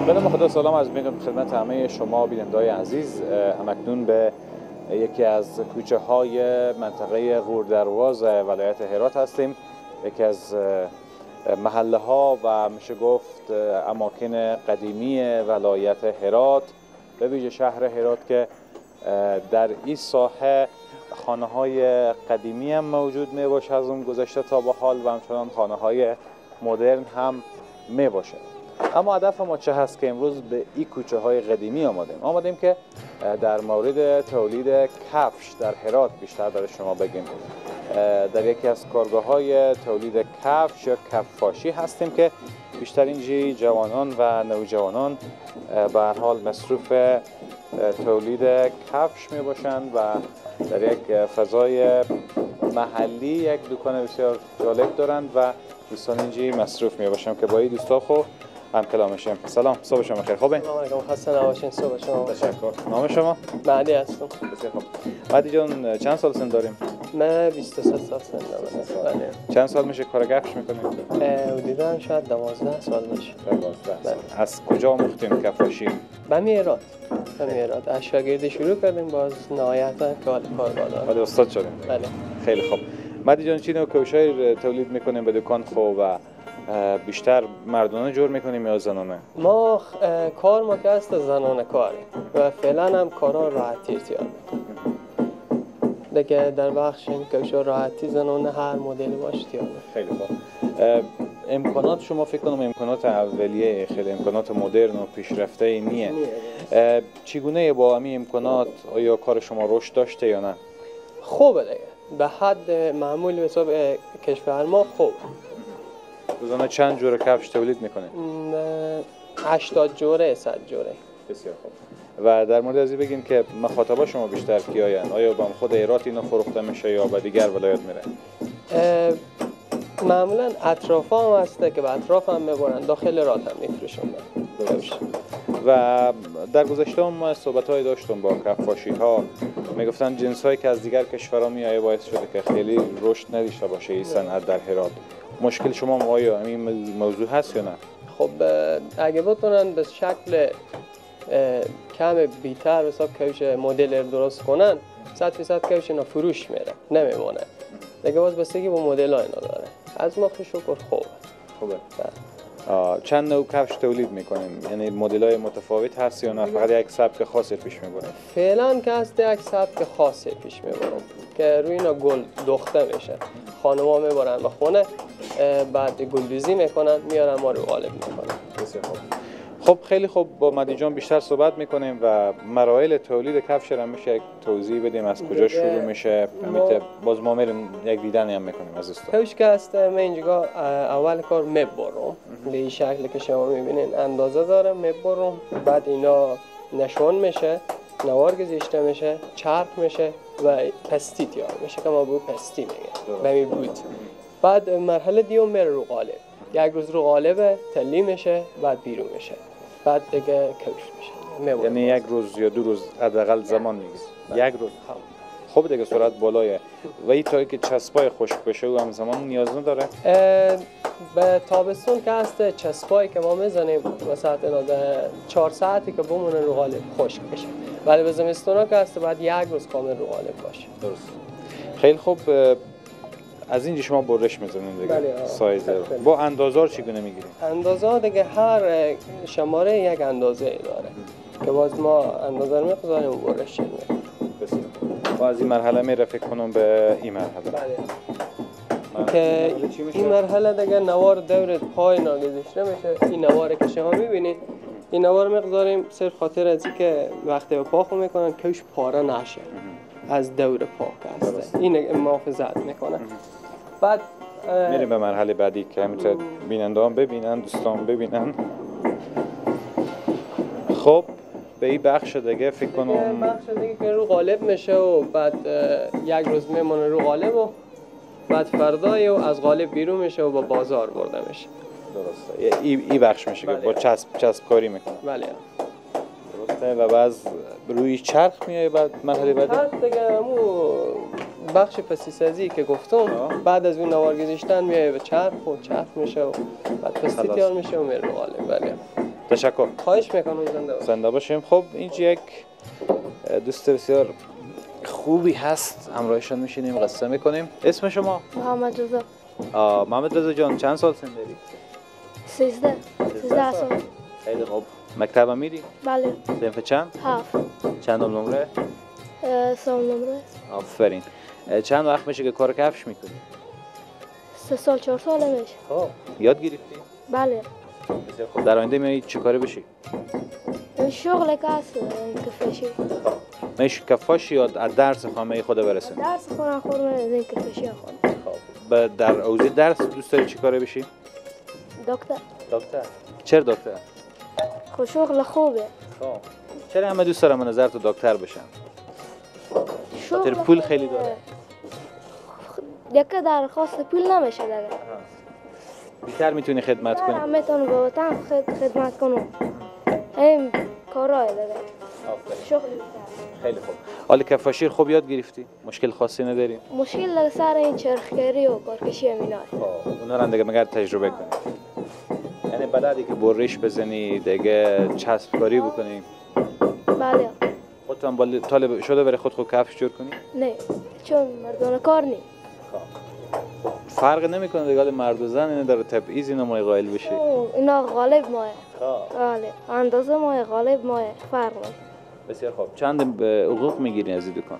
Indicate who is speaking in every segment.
Speaker 1: به نام خدا سلام عرض می‌کنم خدمت همه شما بیننده‌های عزیز. همکنون به یکی از کوچه های منطقه غوردرواز ولایت هرات هستیم. یکی از محله ها و میشه گفت اماکن قدیمی ولایت هرات، به ویژه شهر هرات که در این ساحه خانه های قدیمی هم موجود می باشه از اون گذشته تا به حال و همچنان خانه های مدرن هم می باشه. اما هدف ما چه هست که امروز به این کوچه های قدیمی آمدیم که در مورد تولید کفش در هرات بیشتر برای شما بگیم. در یکی از کارگاه های تولید کفش یا کفاشی هستیم که بیشتر اینجا جوانان و نوجوانان به هر حال مصروف تولید کفش می باشند و در یک فضای محلی یک دکان بسیار جالب دارند و دوستان اینجا مصروف می باشند که با این دوستا خو هم کلام میشیم. سلام، صبح شما بخیر. خوبه؟
Speaker 2: سلام علیکم، خسته نباشین. صبح شما بخیر.
Speaker 1: تشکر. نام شما؟
Speaker 2: مهدی هستم.
Speaker 1: بسیار خوب. مهدی جان چند سال سن داریم؟
Speaker 2: من 23 سال سن دارم.
Speaker 1: چند سال میشه کار کفش میکنیم؟
Speaker 2: حدوداً شاید 12 سال باشه.
Speaker 1: 12 سال. از کجا آموختین کفاشی؟
Speaker 2: به هرات. از شاگردی شروع کردیم، باز نهایتاً کار دارم.
Speaker 1: ولی استاد شدیم.
Speaker 2: بله.
Speaker 1: خیلی خوب. مهدی جان چی نوع کفشای تولید میکنیم به دکان خو و بیشتر مردانه جور میکنیم یا زنانه؟
Speaker 2: ما کار ما که است زنانه کاره و فعلا هم کارا راحتی تیار میکنیم. دیگه در بخش این کفشا راحتی زنانه هر مدل باشه تیار.
Speaker 1: خیلی خوب. امکانات شما فکر کنم امکانات اولیه خیلی امکانات مدرن و پیشرفته نیه. چگونه با همین امکانات آیا کار شما رشد داشته یا نه؟
Speaker 2: خوبه دیگه. به حد معمول به حساب کشور ما خوب.
Speaker 1: روزانه چند جور کفش تولید میکنه؟
Speaker 2: 80 جوره 100 جوره.
Speaker 1: بسیار خوب. و در مورد از این بگین که مخاطبا شما بیشتر کیاین؟ آیا با خود هرات اینا فروخته میشه یا به دیگر ولایت میره؟
Speaker 2: معمولا اطراف هم هسته که به اطراف هم میبرن، داخل رات هم میفروشن.
Speaker 1: و در گذشته هم ما صحبت‌های داشتم با کفاشی ها، میگفتن جنس هایی که از دیگر کشورها میایه باعث شده که خیلی رشد نداشته باشه این صنعت در هرات. مشکل شما آیا همین موضوع هست یا نه؟
Speaker 2: خب اگه بتونن به شکل کم بیتر به حساب کفش مدل درست کنن 100% کفش اینا فروش میره نمیمونه. دیگه باز بستگی با مدل ها اینا داره. از ما شکر خوبه.
Speaker 1: چند نوع کفش تولید میکنیم؟ یعنی مدل‌های متفاوت هست یا نه فقط یک سبک خاصی پیش میبریم؟
Speaker 2: فعلا که هست یک سبک خاصی پیش میبرم که روی اینا گل دوخته میشه. خانم‌ها میبرن به خونه، بعد گلدوزی میکنن میارن ما رو غالب میکنن.
Speaker 1: بسیار خوب. خب خیلی خوب، با مهدی جان بیشتر صحبت میکنیم و مراحل تولید کفش را میشه یک توضیح بدیم از کجا شروع میشه؟ باز ما میریم یک دیدن هم میکنیم از استاد.
Speaker 2: کفش که هست من اینجا اول کار میبرم به این شکلی که شما میبینین اندازه داره میبرم، بعد اینا نشون میشه، نوار گذاشته میشه، چرخ میشه و پستی تیار میشه که ما به پستی میگه به می بود. بعد مرحله دیوم میره رو قالب، یک روز رو قالب تلی میشه، بعد بیرون میشه، بعد دیگه کفش میشه.
Speaker 1: یعنی یک روز یا 2 روز حداقل زمان میگیره؟ یک روز. خب دیگه سرعت بالایه و این تا که چسبای خشک بشه و همزمان نیاز نداره؟
Speaker 2: به تابستون که هست چسبایی که ما میزنیم مثلا 4 ساعتی که بمونه رو قالب خشک بشه، ولی به زمستونا که هست بعد یک روز کامل رو قالب باشه.
Speaker 1: درست. خیلی خوب. از اینجا شما برش میزنید دیگه؟
Speaker 2: بله.
Speaker 1: سایز با اندازار چگونه میگیرید؟
Speaker 2: اندازه دیگه هر شماره یک اندازه داره که باز ما اندازه رو می‌گذاریم و برش می‌زنیم.
Speaker 1: بسیار. و از این مرحله میره فکر کنم به این مرحله.
Speaker 2: بله. که این مرحله دیگه نوار دور پای ناگذاشته میشه. این نواری که شما می‌بینید این نوار می‌گذاریم صرف خاطر از اینکه وقتی به پا خو میکنن کفش پاره نشه از دور پا هست. این محافظت میکنه. بعد
Speaker 1: میریم به مرحله بعدی که همینطور بیننده‌ها ببینن، دوستان ببینن. خب به این بخش دیگه فکر کنم
Speaker 2: بخش دیگه که رو قالب میشه و بعد یک روز میمونه رو قالب و بعد فردای و از قالب بیرون میشه و با بازار برده میشه.
Speaker 1: درسته. این بخش میشه که با چسب کاری میکنه.
Speaker 2: بله.
Speaker 1: درسته. و بعد روی چرخ میای بعد مرحله بعدی؟
Speaker 2: چرخ دیگه همون بخش پستی سازی که گفتم بعد از اون نوار گذاشتن میای به چرخ و چرخ میشه و بعد پستی تیار میشه و میره رو قالب. بله.
Speaker 1: تشکر.
Speaker 2: خواهش میکنم زنده باشید.
Speaker 1: زنده باشیم. خب اینجا یک دوست بسیار خوبی هست، همراهشان میشینیم قصه میکنیم. اسم شما؟
Speaker 3: محمد رضا.
Speaker 1: محمد رضا جان چند سال سن داری؟
Speaker 3: 13 سال.
Speaker 1: خیلی خوب. مکتب هم میری؟
Speaker 3: بله.
Speaker 1: صنف چند؟
Speaker 3: 7.
Speaker 1: چندم نمره؟
Speaker 3: سال نمره.
Speaker 1: آفرین. چند وقت میشه که کار کفش میکنی؟
Speaker 3: 3 سال 4 ساله میشه.
Speaker 1: خب یاد گرفتی؟
Speaker 3: بله.
Speaker 1: بسیار خوب. در آینده میای چه کاره بشی؟
Speaker 3: شغل که هست کفشی.
Speaker 1: میشه کفاشی یا از درس خامه خود برسن؟
Speaker 3: درس خونه خورم این کفشی خود.
Speaker 1: خب در اوزی درس دوست داری چه کاره بشی؟
Speaker 3: دکتر.
Speaker 1: دکتر. چرا دکتر؟
Speaker 3: خب شغل خوبه.
Speaker 1: خب چرا همه دوست دارم نظر تو دکتر بشن؟ خاطر پول خیلی داره.
Speaker 3: دیگه درخواست پول نمیشه دیگه.
Speaker 1: بیشتر میتونی خدمت کنی.
Speaker 3: من میتونم به وطن خدمت کنم. این کارهای دیگه. شغل
Speaker 1: خیلی خوب. حالا کفاشی خوب یاد گرفتی؟ مشکل خاصی نداری؟
Speaker 3: مشکل دیگه سر این چرخگری و کارکشی همینای.
Speaker 1: اونا رو دیگه مگر تجربه کنی. یعنی بلدی که بریش بزنی دیگه چسب کاری بکنی.
Speaker 3: بله.
Speaker 1: خودت هم طالب شده برای خود کفش جور کنی؟
Speaker 3: نه چون مردان کار نی.
Speaker 1: فرق نمیکنه دیگه مرد و زن، اینه داره تبعیض اینا ما قائل بشی.
Speaker 3: اینا غالب ماه. بله اندازه ماه غالب ماه فرق نی.
Speaker 1: بسیار خوب. چند حقوق میگیری از این دکان؟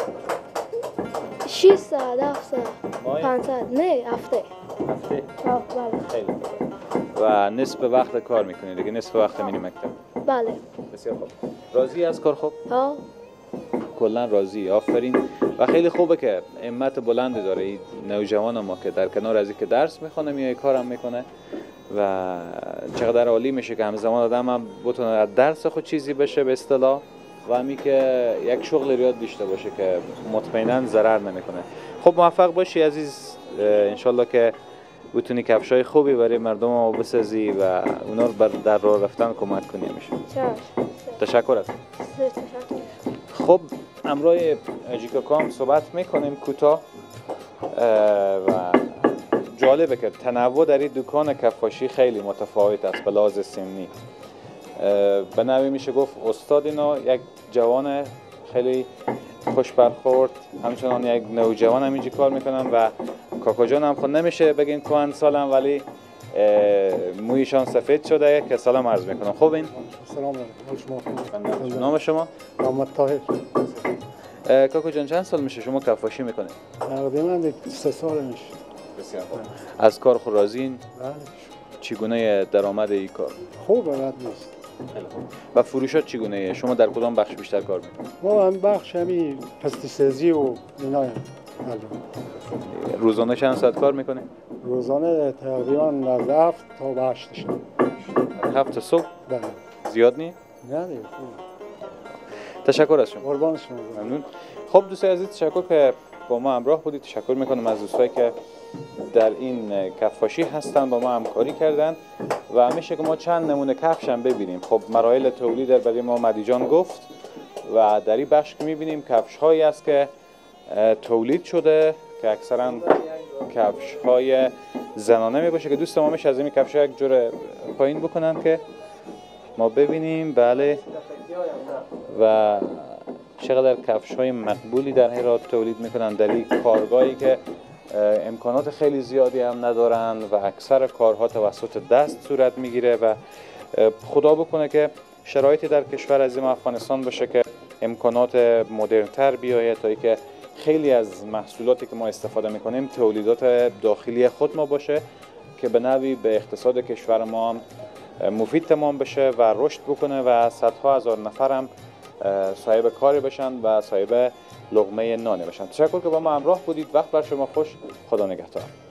Speaker 3: 600 700
Speaker 1: ماه؟
Speaker 3: 500 نه هفته.
Speaker 1: هفته؟
Speaker 3: بله.
Speaker 1: خیلی خوب. و نصف وقت کار میکنی دیگه، نصف وقت میری مکتب.
Speaker 3: بله.
Speaker 1: بسیار خوب. راضی از کار خوب؟
Speaker 3: ها.
Speaker 1: کلا راضی. آفرین. و خیلی خوبه که همت بلندی داره این نوجوان ما که در کنار از اینکه درس میخونه میای کارم میکنه و چقدر عالی میشه که همزمان آدم هم بتونه از درس خود چیزی بشه به اصطلاح و همین که یک شغل یاد داشته باشه که مطمئنا ضرر نمیکنه. خب موفق باشی عزیز، انشالله که بتونی کفشای خوبی برای مردم ما بسازی و اونا رو در راه رفتن کمک کنی میشه. تشکر ازت. خب همراه اجیکاکام صحبت میکنیم کوتاه و جالبه که تنوع در این دکان کفاشی خیلی متفاوت است به لحاظ سنی. به نوعی میشه گفت استاد اینا یک جوان خیلی خوش برخورد، همچنان یک نوجوان هم اینجا کار میکنن و کاکا جان هم خود نمیشه بگین کهن سالم ولی مویشان سفید شده که سلام عرض میکنم. خوب این؟
Speaker 4: سلام علیکم.
Speaker 1: نام شما؟
Speaker 4: محمد طاهر.
Speaker 1: کاکا جان چند سال میشه شما کفاشی میکنید؟
Speaker 4: تقریبا 3 سال میشه.
Speaker 1: بسیار خوب. از کار خود راضیین؟
Speaker 4: بله.
Speaker 1: چگونه درآمد این کار؟
Speaker 4: خوب بلد نیست.
Speaker 1: و فروشات چگونه؟ شما در کدام بخش بیشتر کار میکنید؟
Speaker 4: ما هم بخش همین پستیسازی و اینا هم.
Speaker 1: روزانه چند ساعت کار میکنید؟
Speaker 4: روزانه تقریبا از 7 تا به 8 شب.
Speaker 1: 7 صبح؟
Speaker 4: بله.
Speaker 1: زیاد نی؟
Speaker 4: نه دیگه.
Speaker 1: تشکر از شما.
Speaker 4: قربان شما.
Speaker 1: ممنون. خب دوستای عزیز تشکر که با ما همراه بودید. تشکر میکنم از دوستایی که در این کفاشی هستن با ما همکاری کردن و همیشه که ما چند نمونه کفش هم ببینیم. خب مراحل تولید برای ما مدی جان گفت و در این بخش که میبینیم کفش هایی است که تولید شده که اکثرا کفش های زنانه میباشه که دوست ما میشه از این کفش ها یک جور پایین بکنن که ما ببینیم. بله. و چقدر کفش های مقبولی در هرات تولید میکنن در این کارگاهی که امکانات خیلی زیادی هم ندارن و اکثر کارها توسط دست صورت میگیره و خدا بکنه که شرایطی در کشور عظیم افغانستان باشه که امکانات مدرن‌تر بیاید تا اینکه خیلی از محصولاتی که ما استفاده میکنیم تولیدات داخلی خود ما باشه که به نوعی به اقتصاد کشور ما هم مفید تمام بشه و رشد بکنه و صدها هزار نفر هم صاحب کاری بشن و صاحب لقمه نان بشن. تشکر که با ما همراه بودید. وقت بر شما خوش. خدا نگهدار.